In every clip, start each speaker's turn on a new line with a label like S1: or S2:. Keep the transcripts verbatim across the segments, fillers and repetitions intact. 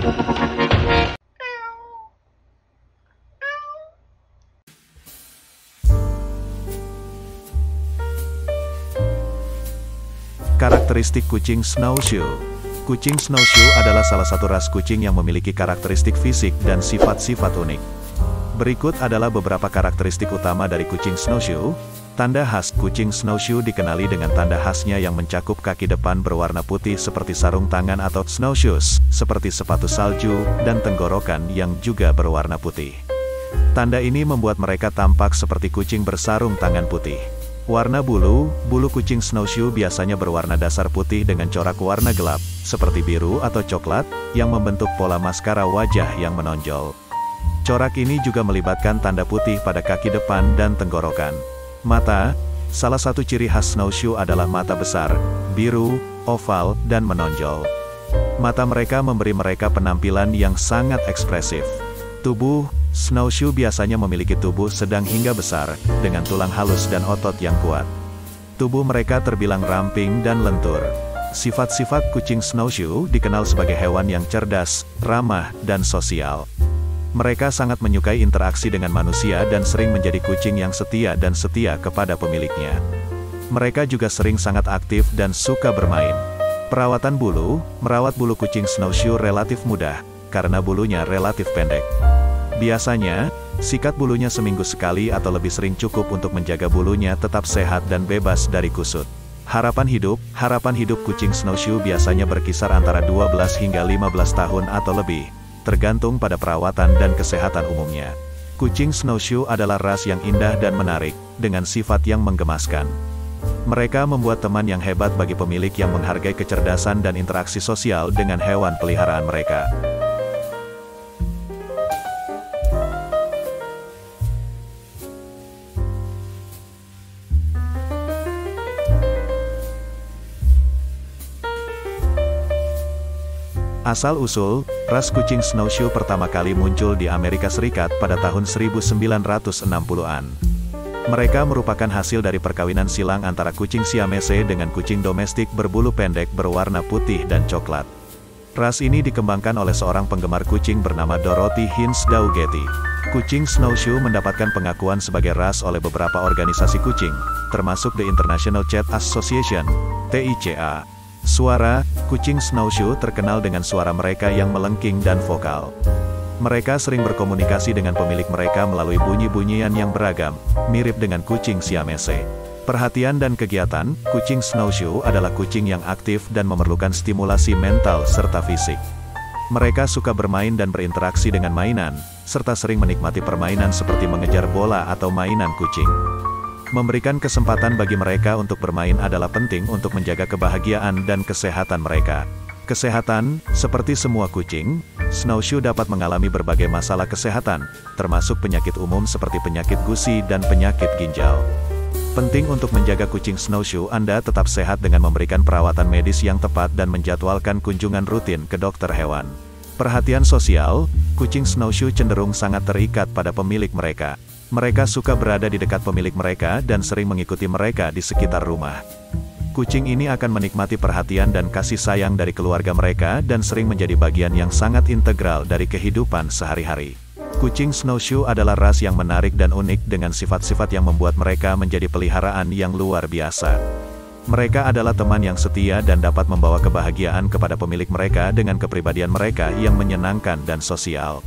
S1: Karakteristik kucing snowshoe. Kucing snowshoe adalah salah satu ras kucing yang memiliki karakteristik fisik dan sifat-sifat unik. Berikut adalah beberapa karakteristik utama dari kucing snowshoe. Tanda khas kucing snowshoe dikenali dengan tanda khasnya yang mencakup kaki depan berwarna putih seperti sarung tangan atau snowshoes, seperti sepatu salju, dan tenggorokan yang juga berwarna putih. Tanda ini membuat mereka tampak seperti kucing bersarung tangan putih. Warna bulu, bulu kucing snowshoe biasanya berwarna dasar putih dengan corak warna gelap, seperti biru atau coklat, yang membentuk pola maskara wajah yang menonjol. Corak ini juga melibatkan tanda putih pada kaki depan dan tenggorokan. Mata, salah satu ciri khas snowshoe adalah mata besar, biru, oval, dan menonjol. Mata mereka memberi mereka penampilan yang sangat ekspresif. Tubuh, snowshoe biasanya memiliki tubuh sedang hingga besar, dengan tulang halus dan otot yang kuat. Tubuh mereka terbilang ramping dan lentur. Sifat-sifat kucing snowshoe dikenal sebagai hewan yang cerdas, ramah, dan sosial. Mereka sangat menyukai interaksi dengan manusia dan sering menjadi kucing yang setia dan setia kepada pemiliknya. Mereka juga sering sangat aktif dan suka bermain. Perawatan bulu, merawat bulu kucing snowshoe relatif mudah, karena bulunya relatif pendek. Biasanya, sikat bulunya seminggu sekali atau lebih sering cukup untuk menjaga bulunya tetap sehat dan bebas dari kusut. Harapan hidup, harapan hidup kucing snowshoe biasanya berkisar antara dua belas hingga lima belas tahun atau lebih, tergantung pada perawatan dan kesehatan umumnya. Kucing snowshoe adalah ras yang indah dan menarik, dengan sifat yang menggemaskan. Mereka membuat teman yang hebat bagi pemilik yang menghargai kecerdasan dan interaksi sosial dengan hewan peliharaan mereka. Asal-usul, ras kucing snowshoe pertama kali muncul di Amerika Serikat pada tahun seribu sembilan ratus enam puluhan. Mereka merupakan hasil dari perkawinan silang antara kucing Siamese dengan kucing domestik berbulu pendek berwarna putih dan coklat. Ras ini dikembangkan oleh seorang penggemar kucing bernama Dorothy Hines Daugetti. Kucing snowshoe mendapatkan pengakuan sebagai ras oleh beberapa organisasi kucing, termasuk The International Cat Association, T I C A. Suara, kucing snowshoe terkenal dengan suara mereka yang melengking dan vokal. Mereka sering berkomunikasi dengan pemilik mereka melalui bunyi-bunyian yang beragam, mirip dengan kucing Siamese. Perhatian dan kegiatan, kucing snowshoe adalah kucing yang aktif dan memerlukan stimulasi mental serta fisik. Mereka suka bermain dan berinteraksi dengan mainan, serta sering menikmati permainan seperti mengejar bola atau mainan kucing. Memberikan kesempatan bagi mereka untuk bermain adalah penting untuk menjaga kebahagiaan dan kesehatan mereka. Kesehatan, seperti semua kucing, snowshoe dapat mengalami berbagai masalah kesehatan, termasuk penyakit umum seperti penyakit gusi dan penyakit ginjal. Penting untuk menjaga kucing snowshoe Anda tetap sehat dengan memberikan perawatan medis yang tepat dan menjadwalkan kunjungan rutin ke dokter hewan. Perhatian sosial, kucing snowshoe cenderung sangat terikat pada pemilik mereka. Mereka suka berada di dekat pemilik mereka dan sering mengikuti mereka di sekitar rumah. Kucing ini akan menikmati perhatian dan kasih sayang dari keluarga mereka dan sering menjadi bagian yang sangat integral dari kehidupan sehari-hari. Kucing snowshoe adalah ras yang menarik dan unik dengan sifat-sifat yang membuat mereka menjadi peliharaan yang luar biasa. Mereka adalah teman yang setia dan dapat membawa kebahagiaan kepada pemilik mereka dengan kepribadian mereka yang menyenangkan dan sosial.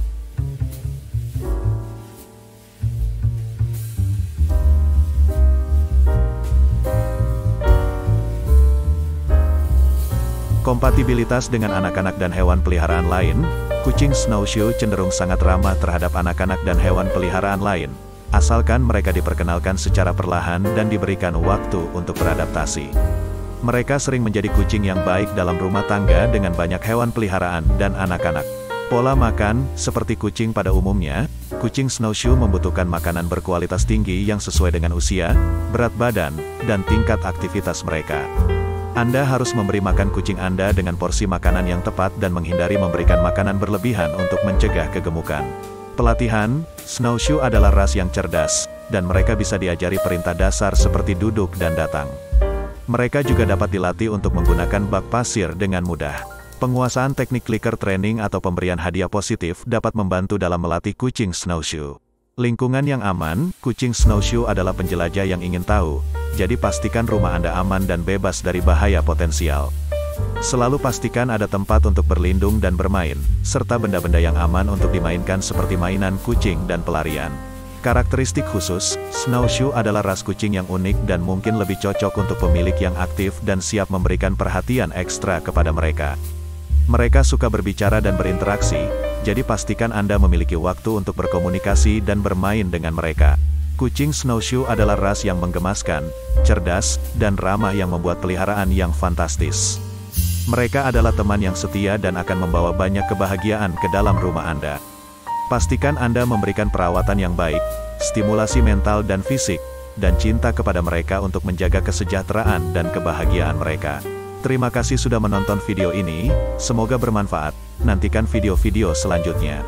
S1: Kompatibilitas dengan anak-anak dan hewan peliharaan lain, kucing snowshoe cenderung sangat ramah terhadap anak-anak dan hewan peliharaan lain, asalkan mereka diperkenalkan secara perlahan dan diberikan waktu untuk beradaptasi. Mereka sering menjadi kucing yang baik dalam rumah tangga dengan banyak hewan peliharaan dan anak-anak. Pola makan, seperti kucing pada umumnya, kucing snowshoe membutuhkan makanan berkualitas tinggi yang sesuai dengan usia, berat badan, dan tingkat aktivitas mereka. Anda harus memberi makan kucing Anda dengan porsi makanan yang tepat dan menghindari memberikan makanan berlebihan untuk mencegah kegemukan. Pelatihan, snowshoe adalah ras yang cerdas, dan mereka bisa diajari perintah dasar seperti duduk dan datang. Mereka juga dapat dilatih untuk menggunakan bak pasir dengan mudah. Penguasaan teknik clicker training atau pemberian hadiah positif dapat membantu dalam melatih kucing snowshoe. Lingkungan yang aman, kucing snowshoe adalah penjelajah yang ingin tahu, jadi pastikan rumah Anda aman dan bebas dari bahaya potensial. Selalu pastikan ada tempat untuk berlindung dan bermain, serta benda-benda yang aman untuk dimainkan seperti mainan kucing dan pelarian. Karakteristik khusus, snowshoe adalah ras kucing yang unik dan mungkin lebih cocok untuk pemilik yang aktif dan siap memberikan perhatian ekstra kepada mereka. Mereka suka berbicara dan berinteraksi, jadi pastikan Anda memiliki waktu untuk berkomunikasi dan bermain dengan mereka. Kucing snowshoe adalah ras yang menggemaskan, cerdas, dan ramah yang membuat peliharaan yang fantastis. Mereka adalah teman yang setia dan akan membawa banyak kebahagiaan ke dalam rumah Anda. Pastikan Anda memberikan perawatan yang baik, stimulasi mental dan fisik, dan cinta kepada mereka untuk menjaga kesejahteraan dan kebahagiaan mereka. Terima kasih sudah menonton video ini, semoga bermanfaat. Nantikan video-video selanjutnya.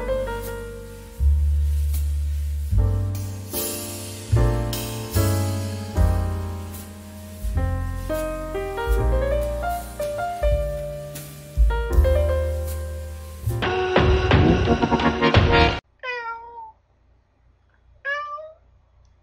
S2: Thank you.